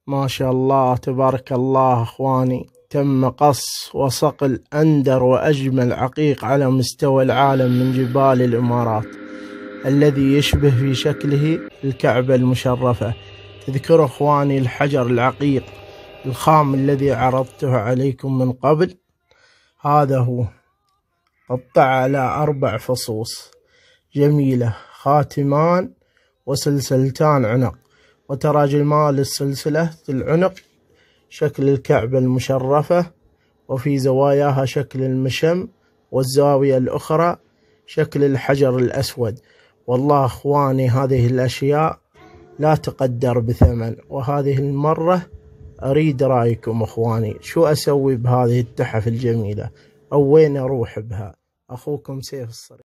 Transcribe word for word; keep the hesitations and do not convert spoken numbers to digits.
ما شاء الله تبارك الله اخواني، تم قص وصقل اندر واجمل عقيق على مستوى العالم من جبال الامارات، الذي يشبه في شكله الكعبة المشرفة. تذكروا اخواني الحجر العقيق الخام الذي عرضته عليكم من قبل؟ هذا هو، قطع على أربع فصوص جميلة، خاتمان وسلسلتان عنق، وترى جمال السلسلة العنق شكل الكعبة المشرفة، وفي زواياها شكل المشم، والزاوية الأخرى شكل الحجر الأسود. والله أخواني هذه الأشياء لا تقدر بثمن، وهذه المرة أريد رأيكم أخواني، شو أسوي بهذه التحف الجميلة، أو وين أروح بها؟ أخوكم سيف الصريح.